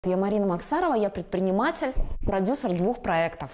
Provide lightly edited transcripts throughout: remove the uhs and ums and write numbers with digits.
Я Марина Максарова, я предприниматель, продюсер 2 проектов.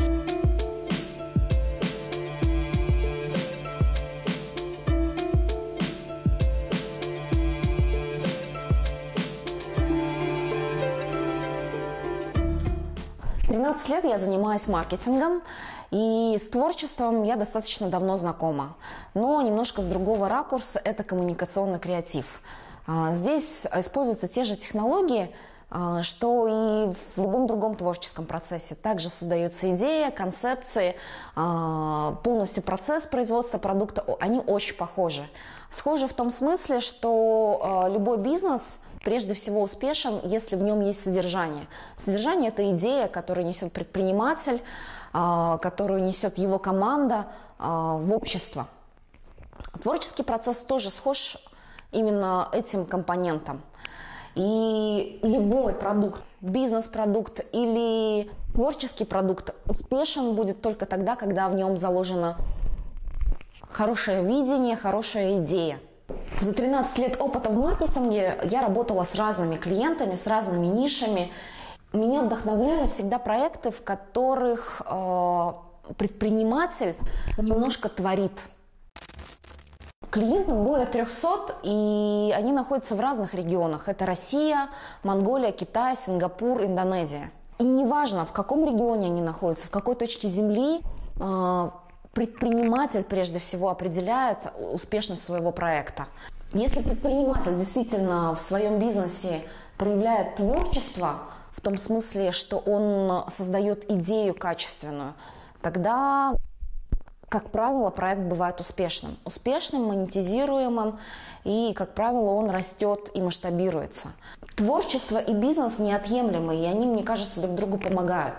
В 13 лет я занимаюсь маркетингом, и с творчеством я достаточно давно знакома. Но немножко с другого ракурса – это коммуникационный креатив. Здесь используются те же технологии, что и в любом другом творческом процессе. Также создается идея, концепции, полностью процесс производства продукта, они очень похожи. Схожи в том смысле, что любой бизнес прежде всего успешен, если в нем есть содержание. Содержание – это идея, которую несет предприниматель, которую несет его команда в общество. Творческий процесс тоже схож именно этим компонентом. И любой продукт, бизнес-продукт или творческий продукт успешен будет только тогда, когда в нем заложено хорошее видение, хорошая идея. За 13 лет опыта в маркетинге я работала с разными клиентами, с разными нишами. Меня вдохновляли всегда проекты, в которых предприниматель немножко творит. Клиентам более 300, и они находятся в разных регионах. Это Россия, Монголия, Китай, Сингапур, Индонезия. И неважно, в каком регионе они находятся, в какой точке Земли, предприниматель прежде всего определяет успешность своего проекта. Если предприниматель действительно в своем бизнесе проявляет творчество, в том смысле, что он создает идею качественную, тогда, как правило, проект бывает успешным. Успешным, монетизируемым, и, как правило, он растет и масштабируется. Творчество и бизнес неотъемлемы, и они, мне кажется, друг другу помогают.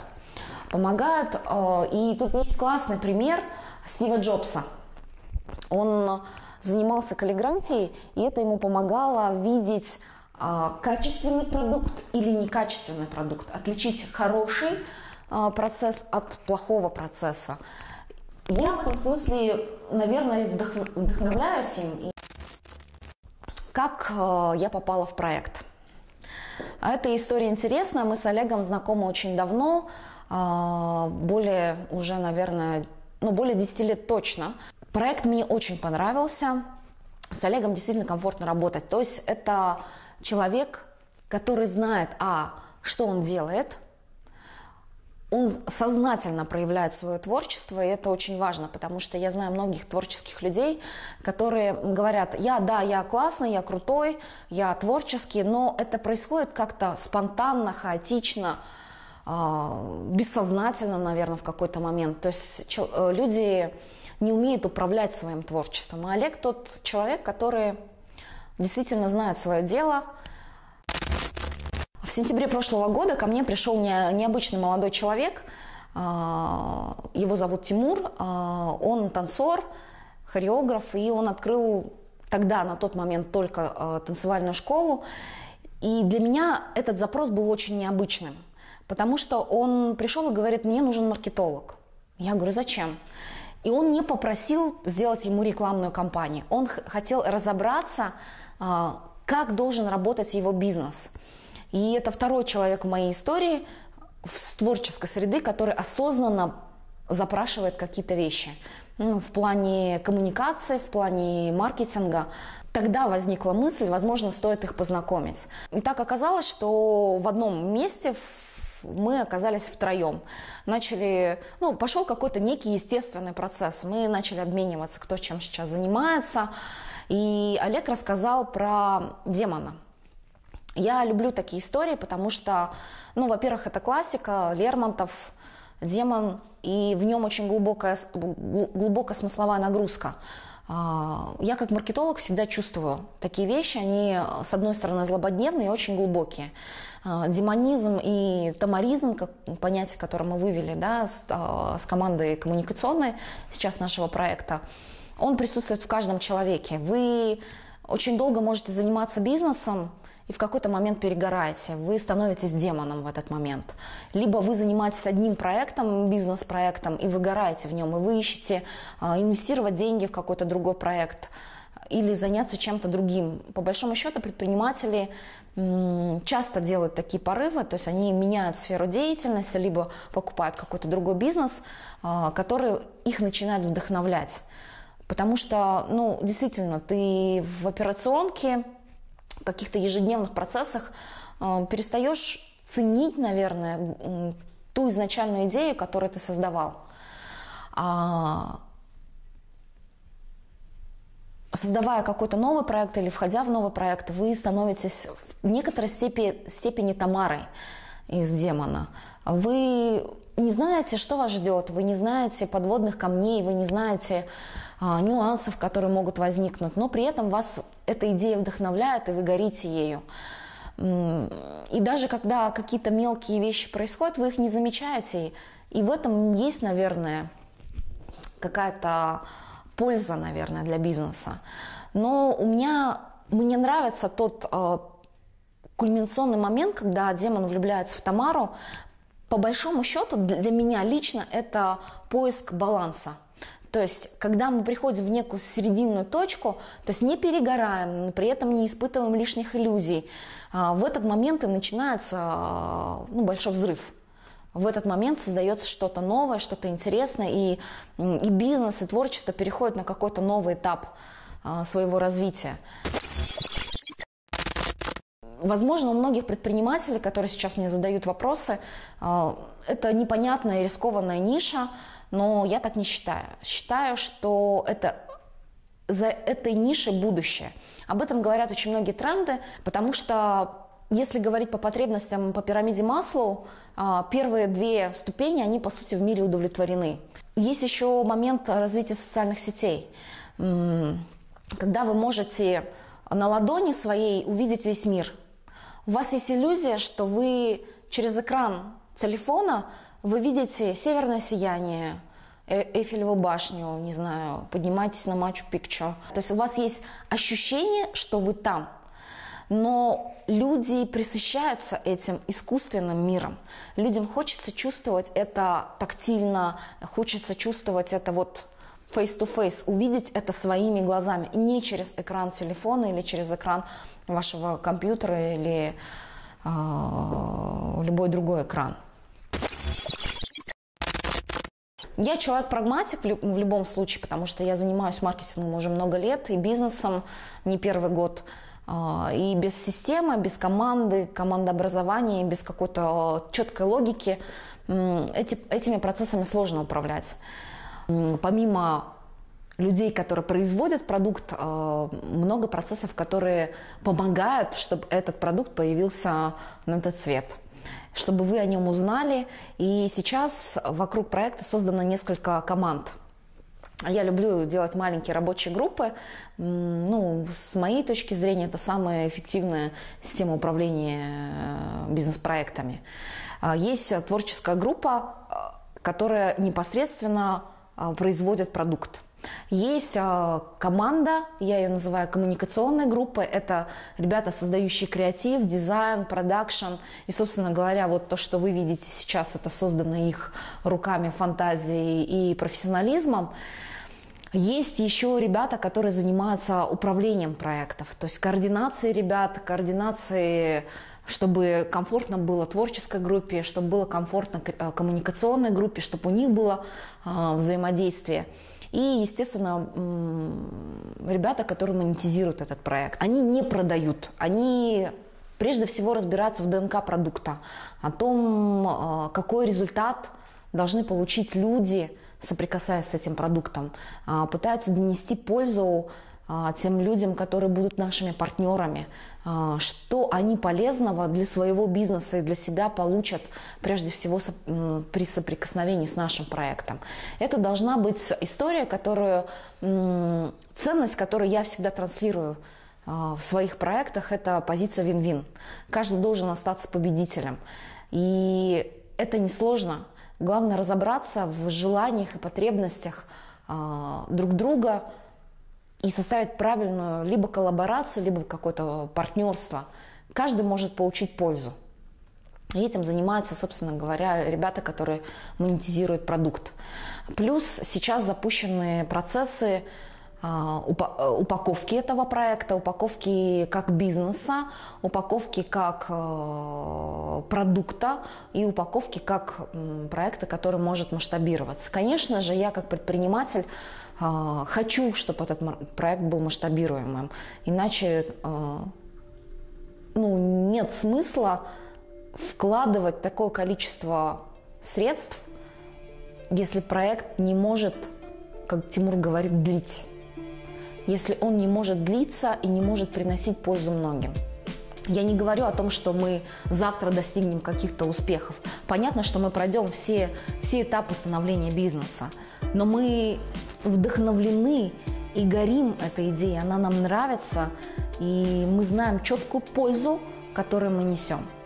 И тут есть классный пример Стива Джобса. Он занимался каллиграфией, и это ему помогало видеть качественный продукт или некачественный продукт, отличить хороший процесс от плохого процесса. Я в этом смысле, наверное, вдохновляюсь им. Как я попала в проект? Эта история интересная. Мы с Олегом знакомы очень давно, более 10 лет точно. Проект мне очень понравился. С Олегом действительно комфортно работать. То есть это человек, который знает, что он делает. Он сознательно проявляет свое творчество, и это очень важно, потому что я знаю многих творческих людей, которые говорят: я классный, я крутой, я творческий, но это происходит как-то спонтанно, хаотично, бессознательно, наверное, в какой-то момент. То есть люди не умеют управлять своим творчеством. А Олег тот человек, который действительно знает свое дело. В сентябре прошлого года ко мне пришел необычный молодой человек. Его зовут Тимур. Он танцор, хореограф, и он открыл тогда, на тот момент, только танцевальную школу. И для меня этот запрос был очень необычным, потому что он пришел и говорит: мне нужен маркетолог. Я говорю: зачем? И он не попросил сделать ему рекламную кампанию. Он хотел разобраться, как должен работать его бизнес. И это второй человек в моей истории с творческой среды, который осознанно запрашивает какие-то вещи в плане коммуникации, в плане маркетинга. Тогда возникла мысль, возможно, стоит их познакомить. И так оказалось, что в одном месте мы оказались втроем. Пошел какой-то некий естественный процесс. Мы начали обмениваться, кто чем сейчас занимается. И Олег рассказал про демона. Я люблю такие истории, потому что, во-первых, это классика, Лермонтов, демон, и в нем очень глубокая смысловая нагрузка. Я как маркетолог всегда чувствую такие вещи, они, с одной стороны, злободневные и очень глубокие. Демонизм и томаризм, как понятие, которое мы вывели с командой коммуникационной сейчас нашего проекта, он присутствует в каждом человеке. Вы очень долго можете заниматься бизнесом, и в какой-то момент перегораете, вы становитесь демоном в этот момент. Либо вы занимаетесь одним проектом, бизнес-проектом, и выгораете в нем, и вы ищете инвестировать деньги в какой-то другой проект. или заняться чем-то другим. По большому счету предприниматели часто делают такие порывы, то есть они меняют сферу деятельности, либо покупают какой-то другой бизнес, который их начинает вдохновлять. Потому что, действительно, ты в операционке, в каких-то ежедневных процессах перестаешь ценить, наверное, ту изначальную идею, которую ты создавал. Создавая какой-то новый проект или входя в новый проект, вы становитесь в некоторой степени Тамарой из «Демона». Вы не знаете, что вас ждет, вы не знаете подводных камней, вы не знаете нюансов, которые могут возникнуть, но при этом вас эта идея вдохновляет, и вы горите ею. И даже когда какие-то мелкие вещи происходят, вы их не замечаете, и в этом есть, наверное, какая-то польза, наверное, для бизнеса. Но мне нравится тот кульминационный момент, когда демон влюбляется в Тамару. По большому счету, для меня лично это поиск баланса. То есть, когда мы приходим в некую серединную точку, то есть не перегораем, но при этом не испытываем лишних иллюзий, в этот момент и начинается большой взрыв. В этот момент создается что-то новое, что-то интересное, и бизнес, и творчество переходят на какой-то новый этап своего развития. Возможно, у многих предпринимателей, которые сейчас мне задают вопросы, это непонятная и рискованная ниша, но я так не считаю. Считаю, что за этой нишей будущее. Об этом говорят очень многие тренды, потому что если говорить по потребностям по пирамиде Маслоу, первые две ступени, они, по сути, в мире удовлетворены. Есть еще момент развития социальных сетей, когда вы можете на ладони своей увидеть весь мир. У вас есть иллюзия, что вы через экран телефона вы видите северное сияние, Эйфелеву башню, не знаю, поднимаетесь на Мачу-Пикчу. То есть у вас есть ощущение, что вы там. Но люди пресыщаются этим искусственным миром. Людям хочется чувствовать это тактильно, хочется чувствовать это face-to-face, увидеть это своими глазами, не через экран телефона или через экран вашего компьютера или любой другой экран. Я человек-прагматик в любом случае, потому что я занимаюсь маркетингом уже много лет и бизнесом не первый год. И без системы, без командообразования, без какой-то четкой логики этими процессами сложно управлять. Помимо людей, которые производят продукт, много процессов, которые помогают, чтобы этот продукт появился на этот свет, чтобы вы о нем узнали. И сейчас вокруг проекта создано несколько команд. Я люблю делать маленькие рабочие группы. С моей точки зрения, это самая эффективная система управления бизнес-проектами. Есть творческая группа, которая непосредственно производит продукт. Есть команда, я ее называю коммуникационной группой. Это ребята, создающие креатив, дизайн, продакшн. И, собственно говоря, вот то, что вы видите сейчас, это создано их руками, фантазией и профессионализмом. Есть еще ребята, которые занимаются управлением проектов, то есть координацией ребят, чтобы комфортно было творческой группе, чтобы было комфортно коммуникационной группе, чтобы у них было взаимодействие. И, естественно, ребята, которые монетизируют этот проект, они не продают, они прежде всего разбираются в ДНК продукта, о том, какой результат должны получить люди, соприкасаясь с этим продуктом, пытаются донести пользу тем людям, которые будут нашими партнерами, что они полезного для своего бизнеса и для себя получат прежде всего при соприкосновении с нашим проектом. Это должна быть история, ценность, которую я всегда транслирую в своих проектах, это позиция вин-вин. Каждый должен остаться победителем. И это несложно. Главное разобраться в желаниях и потребностях друг друга и составить правильную либо коллаборацию, либо какое-то партнерство. Каждый может получить пользу. И этим занимаются, собственно говоря, ребята, которые монетизируют продукт. Плюс сейчас запущены процессы упаковки этого проекта, упаковки как бизнеса, упаковки как продукта и упаковки как проекта, который может масштабироваться. Конечно же, я как предприниматель хочу, чтобы этот проект был масштабируемым, иначе нет смысла вкладывать такое количество средств, если проект не может, как Тимур говорит, длить. Если он не может длиться и не может приносить пользу многим. Я не говорю о том, что мы завтра достигнем каких-то успехов. Понятно, что мы пройдем все этапы становления бизнеса, но мы вдохновлены и горим этой идеей, она нам нравится, и мы знаем четкую пользу, которую мы несем.